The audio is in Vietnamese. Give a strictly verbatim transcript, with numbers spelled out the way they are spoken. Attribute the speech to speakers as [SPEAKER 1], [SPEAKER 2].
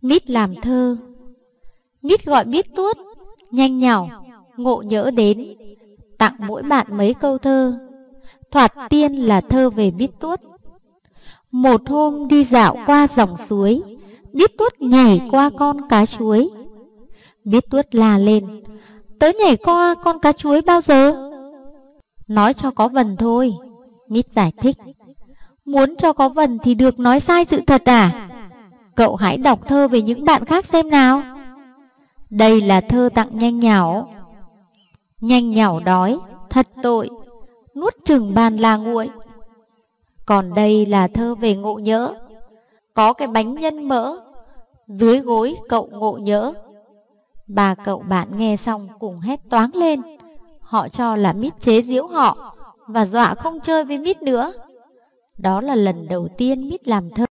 [SPEAKER 1] Mít làm thơ. Mít gọi Biết Tuốt, nhanh nhảu, ngộ nhỡ đến, tặng mỗi bạn mấy câu thơ. Thoạt tiên là thơ về Biết Tuốt. Một hôm đi dạo qua dòng suối, Biết Tuốt nhảy qua con cá chuối. Biết Tuốt la lên: "Tớ nhảy qua con cá chuối bao giờ?" "Nói cho có vần thôi," Mít giải thích. "Muốn cho có vần thì được nói sai sự thật à? Cậu hãy đọc thơ về những bạn khác xem nào." "Đây là thơ tặng Nhanh Nhảu. Nhanh Nhảu đói, thật tội, nuốt chừng bàn là nguội. Còn đây là thơ về Ngộ Nhỡ. Có cái bánh nhân mỡ, dưới gối cậu ngộ nhỡ." Ba cậu bạn nghe xong cùng hét toáng lên. Họ cho là Mít chế giễu họ và dọa không chơi với Mít nữa. Đó là lần đầu tiên Mít làm thơ.